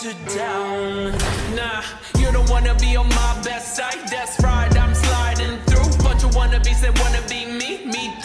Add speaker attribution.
Speaker 1: shut down. Nah, you don't wanna be on my best side. That's right, I'm sliding through. Bunch of wannabes that wanna be me